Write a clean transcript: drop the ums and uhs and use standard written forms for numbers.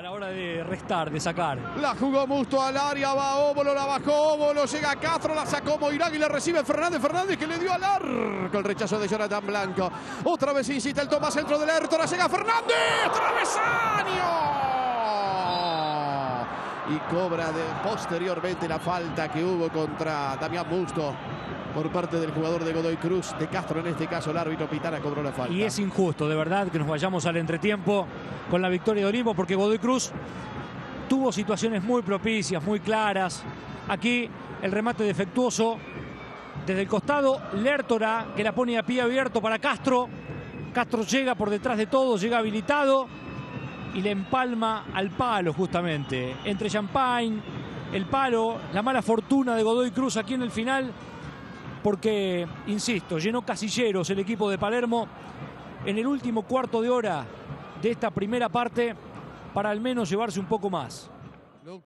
a la hora de restar, de sacar. La jugó Musto al área, va Óbolo, la bajó Óbolo, llega Castro, la sacó Moirán y la recibe Fernández. Fernández que le dio al arco. El rechazo de Jonathan Blanco. Otra vez insiste el toma centro del Lertora, llega Fernández. ¡Travesaño! Y cobra posteriormente la falta que hubo contra Damián Musto por parte del jugador de Godoy Cruz, de Castro en este caso. El árbitro Pitana cobró la falta. Y es injusto, de verdad, que nos vayamos al entretiempo con la victoria de Olimpo, porque Godoy Cruz tuvo situaciones muy propicias, muy claras. Aquí el remate defectuoso desde el costado, Lertora que la pone a pie abierto para Castro. Castro llega por detrás de todo, llega habilitado y le empalma al palo justamente. Entre Champagne, el palo, la mala fortuna de Godoy Cruz aquí en el final, porque, insisto, llenó casilleros el equipo de Palermo en el último cuarto de hora de esta primera parte para al menos llevarse un poco más.